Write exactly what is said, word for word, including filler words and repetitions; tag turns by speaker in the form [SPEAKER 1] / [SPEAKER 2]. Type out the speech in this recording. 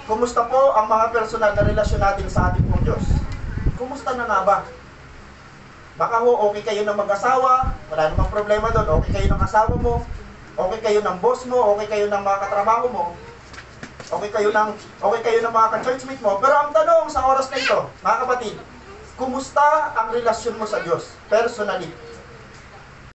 [SPEAKER 1] Kumusta po ang mga personal na relasyon natin sa ating pong Diyos? Kumusta na nga ba? Baka ho, okay kayo ng mag-asawa, wala namang problema doon. Okay kayo ng asawa mo, okay kayo ng boss mo, okay kayo ng mga katrabaho mo, okay kayo ng, okay kayo ng mga ka-churchmate mo. Pero ang tanong sa oras na ito, mga kapatid, kumusta ang relasyon mo sa Diyos, personally?